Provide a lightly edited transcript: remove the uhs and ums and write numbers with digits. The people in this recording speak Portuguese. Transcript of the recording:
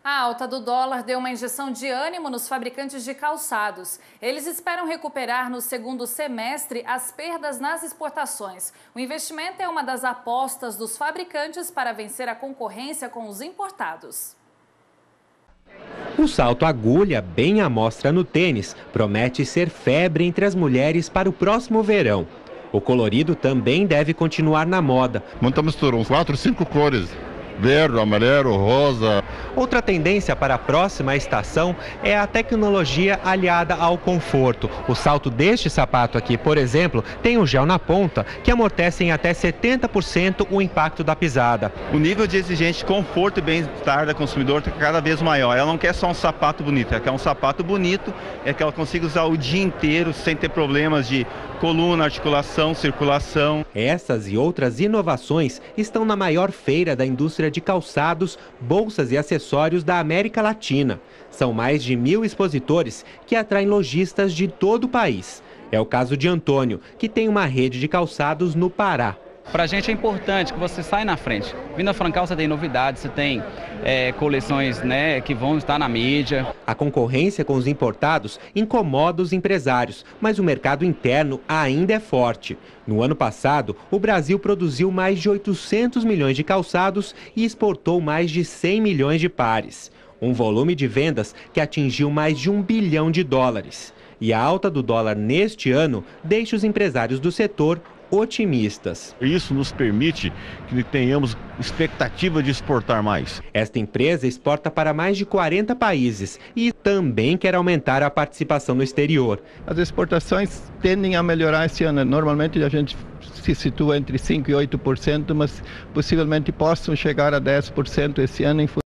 A alta do dólar deu uma injeção de ânimo nos fabricantes de calçados. Eles esperam recuperar no segundo semestre as perdas nas exportações. O investimento é uma das apostas dos fabricantes para vencer a concorrência com os importados. O salto agulha, bem à mostra no tênis, promete ser febre entre as mulheres para o próximo verão. O colorido também deve continuar na moda. Muita mistura, uns 4, 5 cores. Verde, amarelo, rosa. Outra tendência para a próxima estação é a tecnologia aliada ao conforto. O salto deste sapato aqui, por exemplo, tem um gel na ponta que amortece em até 70% o impacto da pisada. O nível de exigência de conforto e bem-estar da consumidora está cada vez maior. Ela não quer só um sapato bonito, ela quer um sapato bonito, é que ela consiga usar o dia inteiro sem ter problemas de coluna, articulação, circulação. Essas e outras inovações estão na maior feira da indústria de calçados, bolsas e acessórios da América Latina. São mais de 1.000 expositores que atraem lojistas de todo o país. É o caso de Antônio, que tem uma rede de calçados no Pará. Para a gente é importante que você saia na frente. Vindo a Francal você tem novidades, você tem coleções, que vão estar na mídia. A concorrência com os importados incomoda os empresários, mas o mercado interno ainda é forte. No ano passado, o Brasil produziu mais de 800 milhões de calçados e exportou mais de 100 milhões de pares. Um volume de vendas que atingiu mais de US$1 bilhão. E a alta do dólar neste ano deixa os empresários do setor otimistas. Isso nos permite que tenhamos expectativa de exportar mais. Esta empresa exporta para mais de 40 países e também quer aumentar a participação no exterior. As exportações tendem a melhorar esse ano. Normalmente a gente se situa entre 5% e 8%, mas possivelmente possam chegar a 10% esse ano em